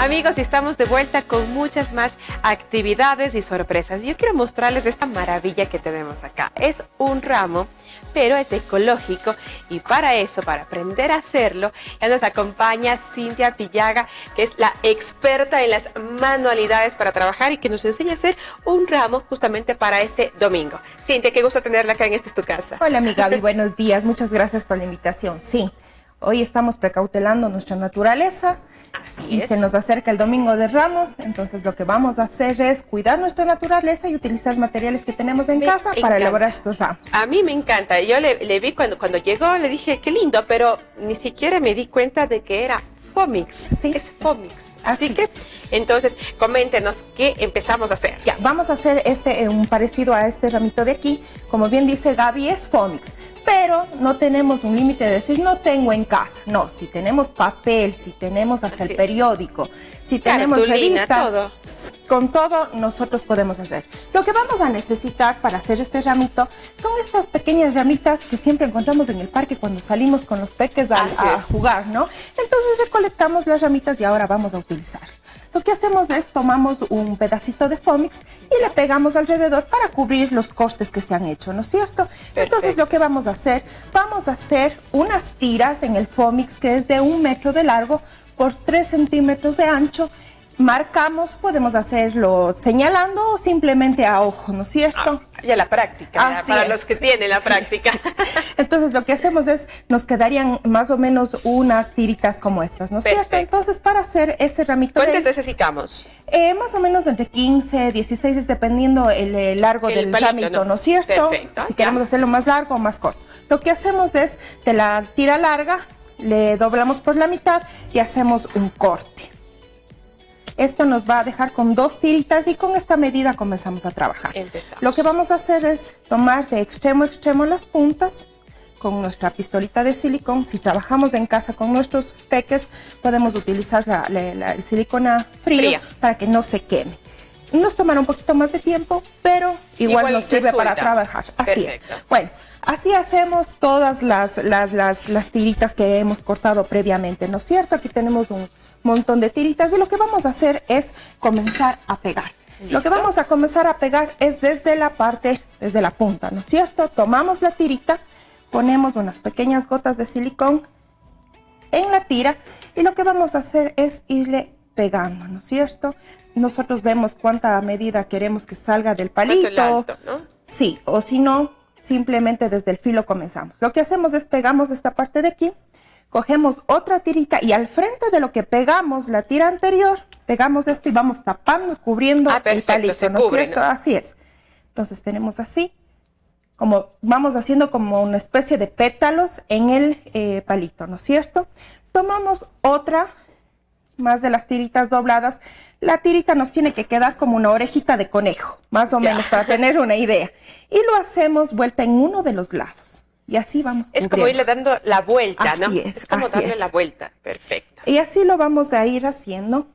Amigos, estamos de vuelta con muchas más actividades y sorpresas. Yo quiero mostrarles esta maravilla que tenemos acá. Es un ramo, pero es ecológico, y para eso, para aprender a hacerlo, ya nos acompaña Cintia Pillaga, que es la experta en las manualidades para trabajar y que nos enseña a hacer un ramo justamente para este domingo. Cintia, qué gusto tenerla acá en Esta es tu casa. Hola, mi Gaby, buenos días. Muchas gracias por la invitación. Sí, hoy estamos precautelando nuestra naturaleza y se nos acerca el Domingo de Ramos, entonces lo que vamos a hacer es cuidar nuestra naturaleza y utilizar materiales que tenemos en casa para elaborar estos ramos. A mí me encanta. Yo le vi cuando llegó, le dije, qué lindo, pero ni siquiera me di cuenta de que era Fomix. Sí. Es Fomix. Así que, entonces, coméntenos qué empezamos a hacer. Ya, vamos a hacer un parecido a este ramito de aquí. Como bien dice Gaby, es Fomix. Pero no tenemos un límite de decir, no tengo en casa. No, si tenemos papel, si tenemos hasta el periódico, si tenemos revistas, todo. Con todo nosotros podemos hacer. Lo que vamos a necesitar para hacer este ramito son estas pequeñas ramitas que siempre encontramos en el parque cuando salimos con los peques a jugar, ¿no? Entonces recolectamos las ramitas y ahora vamos a utilizar. Lo que hacemos es tomamos un pedacito de Fomix y le pegamos alrededor para cubrir los cortes que se han hecho, ¿no es cierto? Perfecto. Entonces lo que vamos a hacer unas tiras en el Fomix que es de 1 metro de largo por 3 centímetros de ancho. Marcamos, podemos hacerlo señalando o simplemente a ojo, ¿no es cierto? Ya la práctica, para los que tienen la práctica. Entonces lo que hacemos es, nos quedarían más o menos unas tiritas como estas, ¿no es cierto? Entonces para hacer este ramito ¿cuántas necesitamos? Más o menos entre 15, 16, dependiendo el largo del ramito, ¿no es cierto? Perfecto. Si queremos hacerlo más largo o más corto. Lo que hacemos es, de la tira larga, le doblamos por la mitad y hacemos un corte. Esto nos va a dejar con 2 tiritas y con esta medida comenzamos a trabajar. Lo que vamos a hacer es tomar de extremo a extremo las puntas con nuestra pistolita de silicón. Si trabajamos en casa con nuestros peques, podemos utilizar el silicona frío para que no se queme. Nos tomará un poquito más de tiempo, pero igual nos sirve para trabajar. Así es. Bueno, así hacemos todas las tiritas que hemos cortado previamente, ¿no es cierto? Aquí tenemos un montón de tiritas y lo que vamos a hacer es comenzar a pegar. ¿Listo? Lo que vamos a comenzar a pegar es desde la punta, ¿no es cierto? Tomamos la tirita, ponemos unas pequeñas gotas de silicón en la tira y lo que vamos a hacer es irle pegando, ¿no es cierto? Nosotros vemos cuánta medida queremos que salga del palito. El alto, ¿no? Sí, o si no, simplemente desde el filo comenzamos. Lo que hacemos es pegamos esta parte de aquí, cogemos otra tirita y al frente de lo que pegamos la tira anterior, pegamos esto y vamos tapando, cubriendo el palito, ¿no es cierto? Así es. Entonces tenemos así, como vamos haciendo como una especie de pétalos en el palito, ¿no es cierto? Tomamos otra más de las tiritas dobladas. La tirita nos tiene que quedar como una orejita de conejo, más o menos, para tener una idea. Y lo hacemos vuelta en uno de los lados. Y así vamos cubriendo. Es como irle dando la vuelta, ¿no? Así es. Es como darle la vuelta. Perfecto. Y así lo vamos a ir haciendo.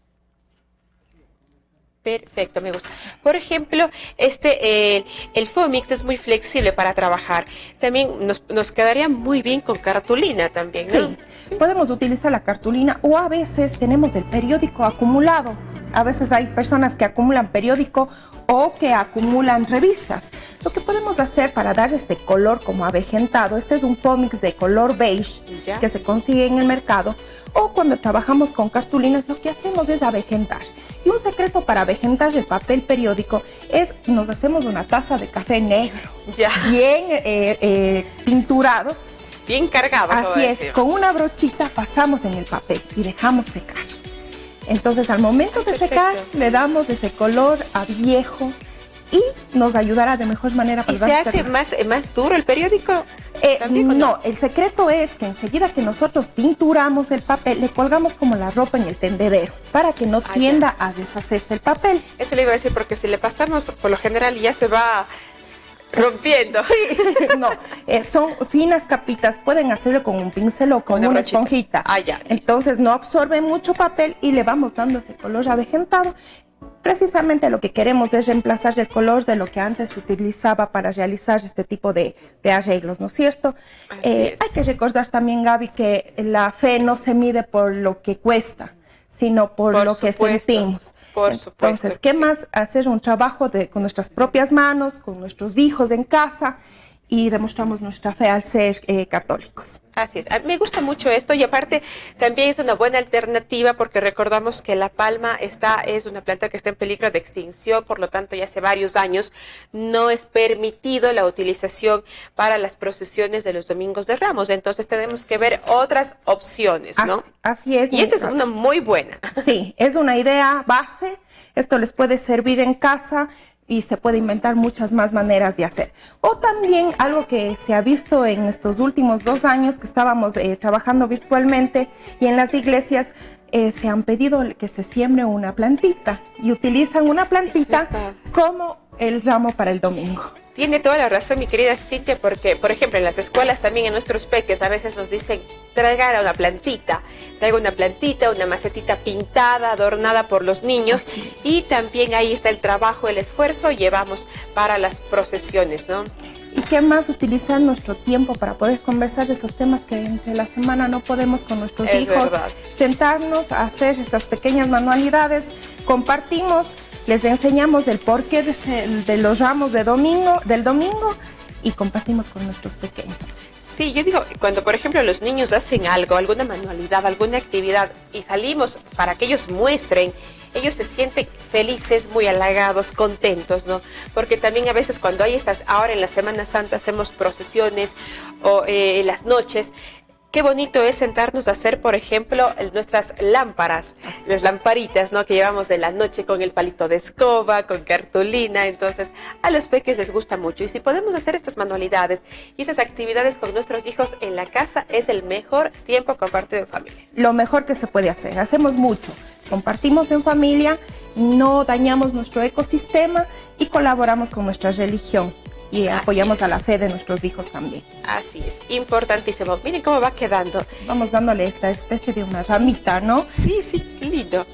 Perfecto, me gusta. Por ejemplo, el Fomix es muy flexible para trabajar. También nos quedaría muy bien con cartulina también, ¿no? Sí, podemos utilizar la cartulina o a veces tenemos el periódico acumulado. A veces hay personas que acumulan periódico o que acumulan revistas. Lo que podemos hacer para dar este color como avejentado, este es un Fomix de color beige que se consigue en el mercado, o cuando trabajamos con cartulinas lo que hacemos es avejentar. Y un secreto para avejentar el papel periódico es, nos hacemos una taza de café negro, bien tinturado. Bien cargado. Así es, con una brochita pasamos en el papel y dejamos secar. Entonces al momento de secar le damos ese color a viejo y nos ayudará de mejor manera. ¿Y se hace más duro el periódico? No, el secreto es que enseguida que nosotros tinturamos el papel, le colgamos como la ropa en el tendedero para que no tienda a deshacerse el papel. Eso le iba a decir, porque si le pasamos, por lo general ya se va rompiendo. Sí, no, son finas capitas, pueden hacerlo con un pincel o con una esponjita. Entonces no absorbe mucho papel y le vamos dando ese color avejentado. Precisamente lo que queremos es reemplazar el color de lo que antes se utilizaba para realizar este tipo de arreglos, ¿no es cierto? Hay que recordar también, Gaby, que la fe no se mide por lo que cuesta, sino por lo que sentimos. Por supuesto. Entonces, ¿qué más? Hacer un trabajo con nuestras propias manos, con nuestros hijos en casa, y demostramos nuestra fe al ser católicos. Así es. A mí me gusta mucho esto, y aparte también es una buena alternativa porque recordamos que la palma es una planta que está en peligro de extinción, por lo tanto ya hace varios años no es permitido la utilización para las procesiones de los domingos de Ramos. Entonces tenemos que ver otras opciones, ¿no? Así es. Y esta es una muy buena. Sí, es una idea base. Esto les puede servir en casa y se puede inventar muchas más maneras de hacer. O también algo que se ha visto en estos últimos 2 años que estábamos trabajando virtualmente, y en las iglesias se han pedido que se siembre una plantita, y utilizan una plantita como el ramo para el domingo. Tiene toda la razón, mi querida Cintia, porque, por ejemplo, en las escuelas también, en nuestros peques, a veces nos dicen, traiga una plantita, una macetita pintada, adornada por los niños, y también ahí está el trabajo, el esfuerzo, llevamos para las procesiones, ¿no? ¿Y qué más? Utilizar nuestro tiempo para poder conversar de esos temas que entre la semana no podemos con nuestros hijos. Verdad. Sentarnos a hacer estas pequeñas manualidades, compartimos, les enseñamos el porqué de los ramos del domingo, y compartimos con nuestros pequeños. Sí, yo digo, cuando por ejemplo los niños hacen algo, alguna manualidad, alguna actividad, y salimos para que ellos muestren, ellos se sienten felices, muy halagados, contentos, ¿no? Porque también a veces cuando hay ahora en la Semana Santa hacemos procesiones o en las noches, qué bonito es sentarnos a hacer, por ejemplo, nuestras lámparas, las lamparitas, ¿no? Que llevamos de la noche con el palito de escoba, con cartulina. Entonces, a los peques les gusta mucho. Y si podemos hacer estas manualidades y estas actividades con nuestros hijos en la casa, es el mejor tiempo compartido en familia. Lo mejor que se puede hacer. Hacemos mucho. Compartimos en familia, no dañamos nuestro ecosistema y colaboramos con nuestra religión. Y apoyamos a la fe de nuestros hijos también. Así es, importantísimo. Miren cómo va quedando. Vamos dándole esta especie de una ramita, ¿no? Sí, qué lindo.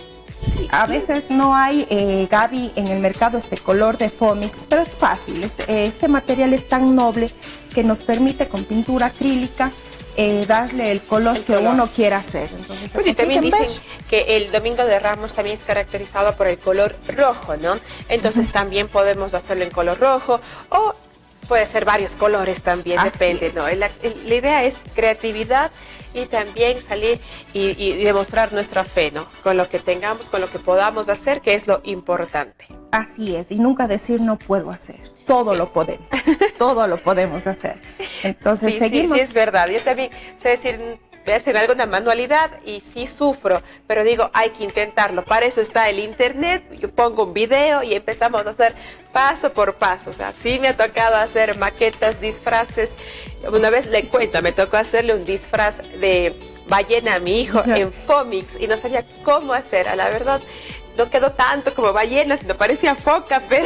Sí, a veces no hay, Gaby, en el mercado este color de Fomix, pero es fácil. Este material es tan noble que nos permite con pintura acrílica darle el color que uno quiera hacer. Entonces, bueno, y también dicen que el Domingo de Ramos también es caracterizado por el color rojo, ¿no? Entonces también podemos hacerlo en color rojo, o puede ser varios colores también, depende, ¿no? La idea es creatividad y también salir y demostrar nuestra fe, ¿no? Con lo que tengamos, con lo que podamos hacer, que es lo importante. Así es, y nunca decir no puedo hacer, todo lo podemos, todo lo podemos hacer. Entonces seguimos. Sí, es verdad, yo también sé decir, voy a hacer alguna manualidad y sí sufro, pero digo, hay que intentarlo, para eso está el internet, yo pongo un video y empezamos a hacer paso por paso. O sea, sí me ha tocado hacer maquetas, disfraces. Una vez le cuento, me tocó hacerle un disfraz de ballena a mi hijo en Fomix y no sabía cómo hacer, a la verdad. No quedó tanto como ballena, sino parecía foca, pero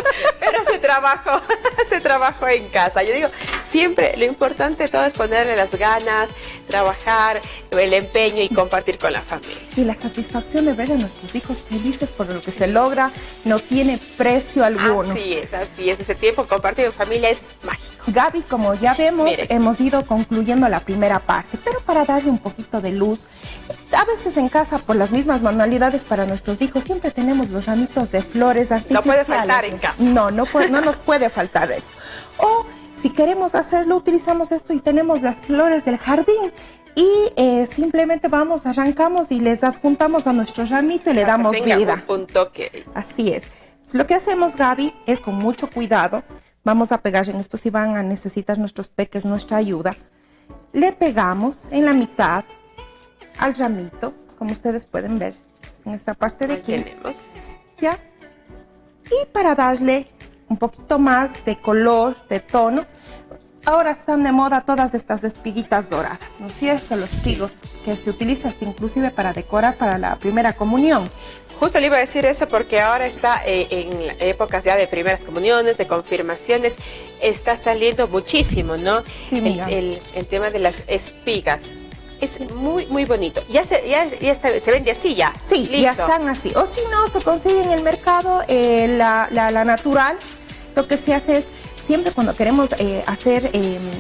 se trabajó en casa. Yo digo, siempre lo importante de todo es ponerle las ganas, trabajar, el empeño y compartir con la familia. Y la satisfacción de ver a nuestros hijos felices por lo que se logra no tiene precio alguno. Así es. Ese tiempo compartido en familia es mágico. Gaby, como ya vemos, hemos ido concluyendo la primera parte, pero para darle un poquito de luz, a veces en casa, por las mismas manualidades para nuestros hijos, siempre tenemos los ramitos de flores artificiales. No puede faltar en casa. No nos puede faltar esto. O si queremos hacerlo, utilizamos esto y tenemos las flores del jardín y simplemente arrancamos y les adjuntamos a nuestro ramito y le damos vida. Un toque. Así es. Lo que hacemos, Gaby, es con mucho cuidado. Vamos a pegar en esto, si van a necesitar nuestros peques nuestra ayuda. Le pegamos en la mitad al ramito, como ustedes pueden ver en esta parte de aquí. Tenemos. ¿Ya? Y para darle un poquito más de color, de tono, ahora están de moda todas estas espiguitas doradas, ¿no es cierto? Los trigos que se utilizan inclusive para decorar para la primera comunión. Justo le iba a decir eso porque ahora está en épocas ya de primeras comuniones, de confirmaciones, está saliendo muchísimo, ¿no? Sí, el tema de las espigas. Es muy, muy bonito. Ya se vende así ya. Sí, listo. Ya están así. O si no, se consigue en el mercado la natural. Lo que se hace es, siempre cuando queremos hacer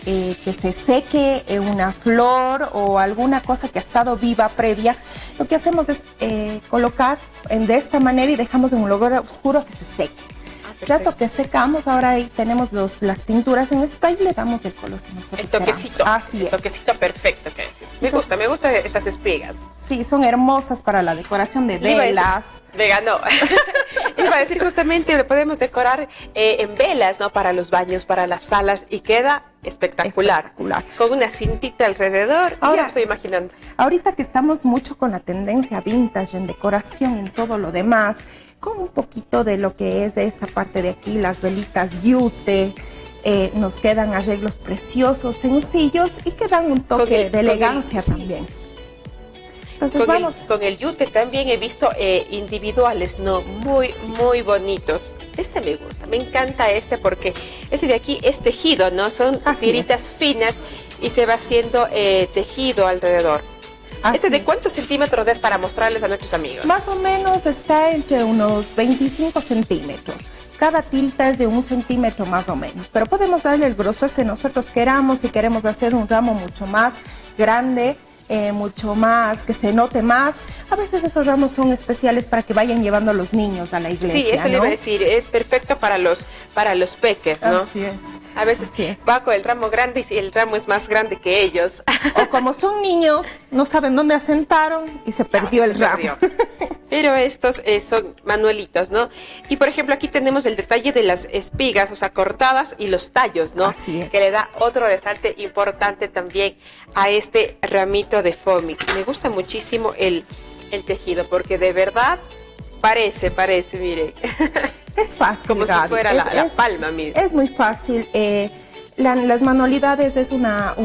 que se seque una flor o alguna cosa que ha estado viva previa, lo que hacemos es colocar de esta manera y dejamos en un lugar oscuro que se seque. Rato que secamos, ahora ahí tenemos las pinturas en spray y le damos el color que nosotros queramos. El toquecito, el toquecito perfecto que decimos. Me gustan estas espigas. Sí, son hermosas para la decoración de velas. Vegano. Iba a decir justamente, le podemos decorar en velas, ¿no? Para los baños, para las salas y queda espectacular. Con una cintita alrededor. Ahora, ya me estoy imaginando. Ahorita que estamos mucho con la tendencia vintage en decoración, en todo lo demás, con un poquito de lo que es de esta parte de aquí, las velitas yute, nos quedan arreglos preciosos, sencillos y que dan un toque de elegancia también. Entonces con el yute también he visto individuales, ¿no? Muy bonitos. Este me gusta, me encanta porque este de aquí es tejido, ¿no? Son tiritas finas y se va haciendo tejido alrededor. ¿De cuántos centímetros es para mostrarles a nuestros amigos? Más o menos está entre unos 25 centímetros. Cada tirita es de 1 centímetro más o menos, pero podemos darle el grosor que nosotros queramos. Si queremos hacer un ramo mucho más grande, mucho más, que se note más. A veces esos ramos son especiales para que vayan llevando a los niños a la iglesia. Sí, eso le iba a decir, es perfecto para los peques, ¿no? Así es. A veces va con el ramo grande y si el ramo es más grande que ellos. O como son niños, no saben dónde asentaron y se perdió el ramo. Pero estos son manuelitos, ¿no? Y por ejemplo aquí tenemos el detalle de las espigas, o sea, cortadas y los tallos, ¿no? Así es. Que le da otro resalte importante también a este ramito de foamy. Me gusta muchísimo el tejido porque de verdad parece, mire. Es fácil, como Gaby. Si fuera la palma misma. Es muy fácil. Las manualidades es una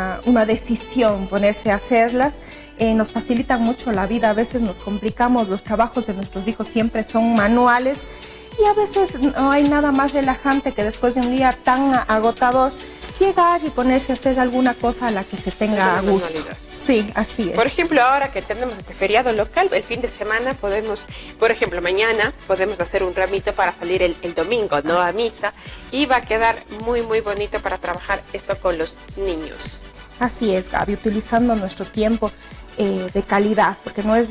decisión ponerse a hacerlas. Nos facilitan mucho la vida, a veces nos complicamos, los trabajos de nuestros hijos siempre son manuales y a veces no hay nada más relajante que después de un día tan agotador llegar y ponerse a hacer alguna cosa a la que se tenga gusto. Sí, así es. Por ejemplo, ahora que tenemos este feriado local, el fin de semana podemos, por ejemplo, mañana podemos hacer un ramito para salir el domingo, ¿no? A misa, y va a quedar muy bonito para trabajar esto con los niños. Así es, Gaby, utilizando nuestro tiempo de calidad, porque no es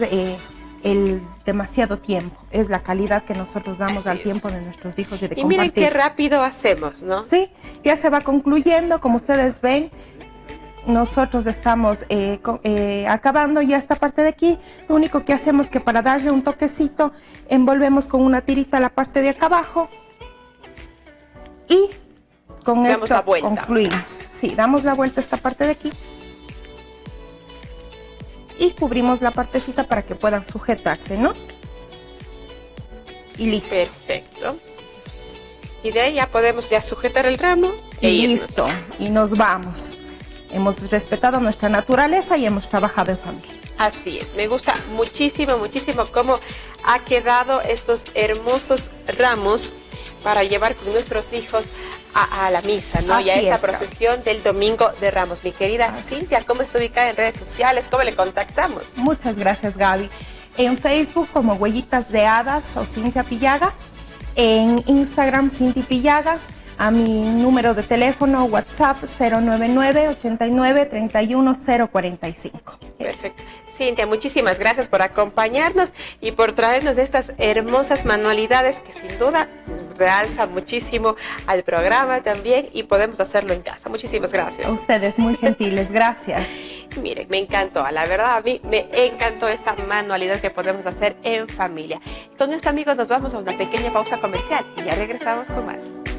el demasiado tiempo, es la calidad que nosotros damos al tiempo de nuestros hijos y de compartir. Y miren qué rápido hacemos, ¿no? Sí, ya se va concluyendo, como ustedes ven, nosotros estamos acabando ya esta parte de aquí. Lo único que hacemos es que para darle un toquecito, envolvemos con una tirita la parte de acá abajo y con esto concluimos. Sí, damos la vuelta a esta parte de aquí y cubrimos la partecita para que puedan sujetarse, ¿no? Y listo. Perfecto. Y de ahí ya podemos sujetar el ramo y listo. Y nos vamos. Hemos respetado nuestra naturaleza y hemos trabajado en familia. Así es. Me gusta muchísimo cómo ha quedado estos hermosos ramos para llevar con nuestros hijos a la misa, ¿no? Y a esta procesión del Domingo de Ramos. Mi querida Cintia, ¿cómo está ubicada en redes sociales? ¿Cómo le contactamos? Muchas gracias, Gaby. En Facebook como Huellitas de Hadas o Cintia Pillaga. En Instagram, Cintia Pillaga. A mi número de teléfono, WhatsApp 099-89-31-045. Perfecto. Cintia, muchísimas gracias por acompañarnos y por traernos estas hermosas manualidades que sin duda realzan muchísimo al programa también y podemos hacerlo en casa. Muchísimas gracias. A ustedes, muy gentiles, gracias. Miren, me encantó, la verdad a mí me encantó esta manualidad que podemos hacer en familia. Con esto, amigos, nos vamos a una pequeña pausa comercial y ya regresamos con más.